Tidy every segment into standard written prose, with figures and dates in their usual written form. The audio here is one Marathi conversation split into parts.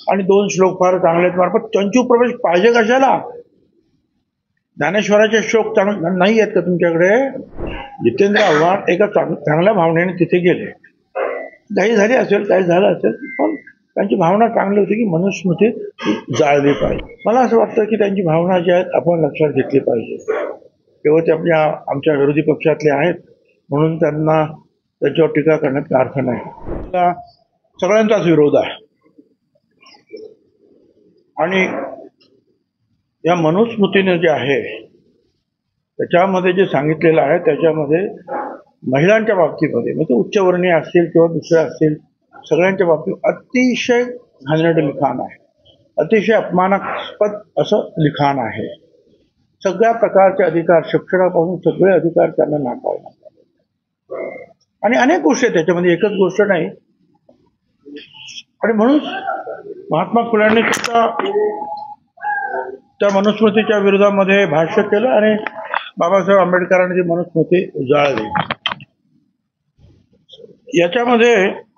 आणि 2 श्लोक फार चांगले आहेत मार्फत चंचू प्रवेश पाहिजे कशाला? ज्ञानेश्वराचे श्लोक नाही आहेत का तुमच्याकडे? जितेंद्र आव्हाड एका चांगल्या भावनेने तिथे गेले. काही झाली असेल, काही झालं असेल, पण त्यांची भावना चांगली होती की मनुस्मृती जाळली पाहिजे. मला असं वाटतं की त्यांची भावना जी आहेत आपण लक्षात घेतली पाहिजे. तेव्हा ते आमच्या विरोधी पक्षातले आहेत म्हणून त्यांना त्याच्यावर टीका करण्यात अर्थ नाही. सगळ्यांचाच विरोध आहे आणि या मनुस्मृतीने जे आहे त्याच्यामध्ये जे सांगितलेलं आहे त्याच्यामध्ये महिलांच्या बाबतीमध्ये म्हणजे उच्चवर्णीय असतील किंवा दुसरे असतील सगळ्यांच्या बाबतीत अतिशय घाणेरडं लिखाण आहे. अतिशय अपमानास्पद असं लिखाण आहे. सगळ्या प्रकारचे अधिकार शिक्षणापासून सगळे अधिकार त्यांना नाकारले आणि अनेक गोष्टी आहेत त्याच्यामध्ये, एकच गोष्ट नाही. आणि म्हणून महात्मा फुल्यांनी सुद्धा त्या मनुस्मृतीच्या विरोधामध्ये भाष्य केलं आणि बाबासाहेब आंबेडकरांनी ती मनुस्मृती जाळली. याच्यामध्ये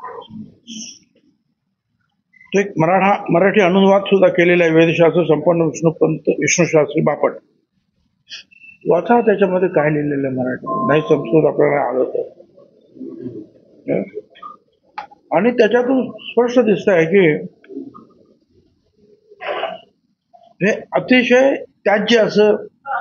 एक मराठी अनुवाद सुद्धा केलेला आहे. वेदशास्त्र संपन्न विष्णुशास्त्री बापट वाचा, त्याच्यामध्ये काय लिहिलेलं आहे मराठी, नाही संस्कृत आपल्याला आलं तर. आणि त्याच्यातून स्पष्ट दिसत आहे की हे अतिशय त्याज्य असं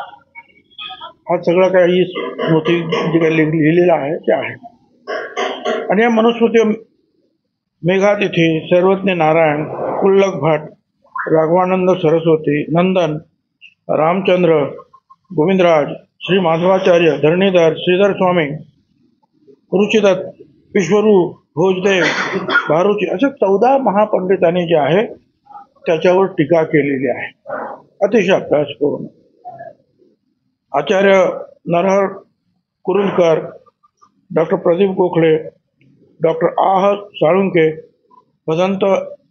हा सगळं काही स्मृती जे काही लिहिलेलं आहे ते आहे. आणि या मनुस्मृती मेघातिथी, सर्वज्ञ नारायण, कुल्लक भट, राघवानंद सरस्वती, नंदन, रामचंद्र, गोविंदराज, श्री माधवाचार्य, धरणीधर, श्रीधर स्वामी, रुचिदत्त, विश्वरू, भोजदेव, भारुची अशा 14 महापंडितांनी जे आहे त्याच्यावर टीका केलेली आहे अतिशय अभ्यासपूर्ण. Acharya Narhar Kurundkar, doctor Pradeep Gokhale, doctor A H Salunkhe, Bhadant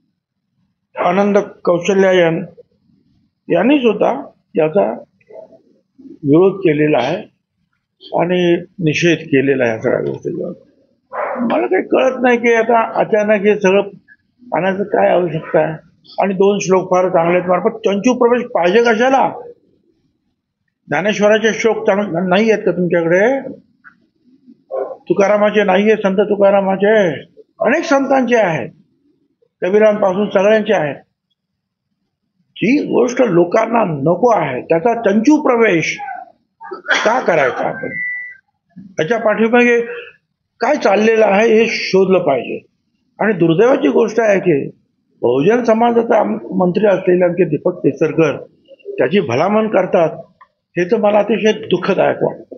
Anand Kausalyayan यांनी सुद्धा याचा विरोध केलेला आहे आणि निषेध केलेला आहे सगळ्या गोष्टीचा. मला काही कळत नाही की आता अचानक हे सगळं पाण्याचं काय आवश्यकता आहे. आणि 2 श्लोक फार चांगले आहेत मार्फत चंचू प्रवेश पाहिजे कशाला? ज्ञानेश्वराचे श्लोक नाही आहेत का तुमच्याकडे? तुकारामाचे नाहीये, संत तुकारामाचे, अनेक संतांचे आहेत, कबीरांपासून सगळ्यांचे आहेत. जी गोष्ट लोकांना नको आहे त्याचा चंचू प्रवेश का करायचा आपण? त्याच्या पाठीमागे काय चाललेलं आहे हे शोधलं पाहिजे. आणि दुर्दैवाची गोष्ट आहे की बहुजन समाजाचा मंत्री असलेले आमचे दीपक केसरकर त्याची भलामण करतात, हे तर मला अतिशय दुःखदायक वाटतं.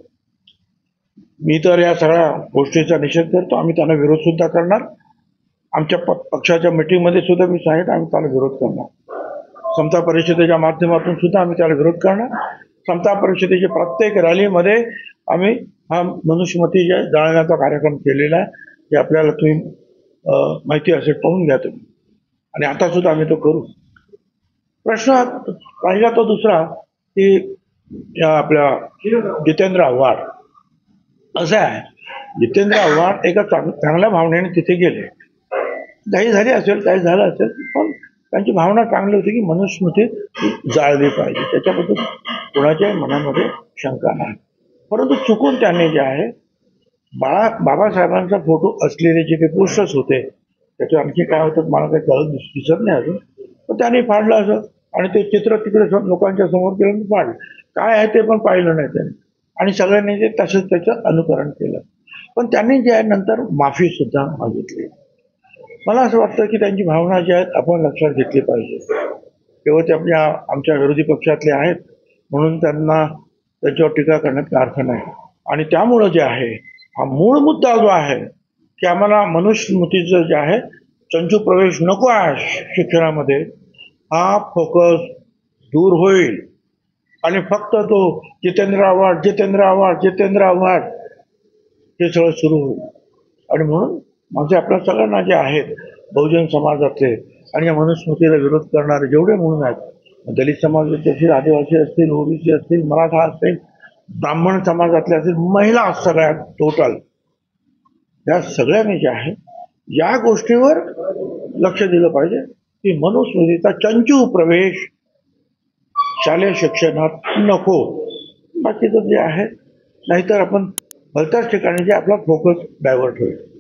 मी तर या सगळ्या गोष्टीचा निषेध करतो. आम्ही त्यांना विरोध सुद्धा करणार. आमच्या पक्षाच्या मीटिंगमध्ये सुद्धा मी सांगितलं आम्ही त्याला विरोध करणार. समता परिषदेच्या माध्यमातून सुद्धा आम्ही त्याला विरोध करणार. समता परिषदेच्या प्रत्येक रॅलीमध्ये आम्ही हा मनुस्मृती जाळण्याचा कार्यक्रम केलेला आहे. हे आपल्याला तुम्ही माहिती असेल, पाहून घ्या तुम्ही. आणि आता सुद्धा आम्ही तो करू. प्रश्न राहिला तो दुसरा की आपल्या जितेंद्र आव्हाड असं आहे. जितेंद्र आव्हाड एका चांगल्या भावनेने तिथे गेले. काही झाली असेल, काही झालं असेल, पण त्यांची भावना चांगली होती की मनुस्मृती जाळली पाहिजे. त्याच्याबद्दल कोणाच्याही मनामध्ये शंका नाही. परंतु चुकून त्यांनी जे आहे बाबासाहेबांचा फोटो असलेले जे काही पोस्टर्स होते त्याच्यावर आणखी काय होतं मला काही कळत दिसत नाही अजून, पण त्यांनी फाडलं असं आणि ते चित्र तिकडे लोकांच्या समोर केलं फाडलं. काय आहे ते पण पाहिलं नाही त्यांनी आणि सगळ्यांनी जे तसंच त्याचं अनुकरण केलं. पण त्यांनी जे आहे नंतर माफी सुद्धा मागितली. मला असं वाटतं की त्यांची भावना जी आहेत आपण लक्षात घेतली पाहिजे. तेव्हा ते आमच्या विरोधी पक्षातले आहेत म्हणून त्यांना त्याच्यावर टीका करण्यात अर्थ नाही. आणि त्यामुळं जे आहे हा मूळ मुद्दा जो आहे की आम्हाला मनुस्मृतीचं जे आहे चंचू प्रवेश नको आहे शिक्षणामध्ये, हा फोकस दूर होईल आणि फक्त तो जितेंद्र आव्हाड हे सगळं सुरू होईल. आणि म्हणून माझे आपल्या सगळ्यांना जे आहेत बहुजन समाजातले आणि या मनुस्मृतीला विरोध करणारे जेवढे म्हणून आहेत, दलित समाजाचे असतील, आदिवासी असतील, ओबीसी असतील, मराठा असतील, ब्राह्मण समाजातले असतील, महिला सगळ्यात टोटल, या सगळ्यांनी जे आहे या गोष्टीवर लक्ष दिलं पाहिजे. की मनुस्मृतीचा चंचू प्रवेश शालेय शिक्षणात नको. बाकीचं जे आहे, नाहीतर आपण भलत्याच ठिकाणी जे आपला फोकस डायव्हर्ट होईल.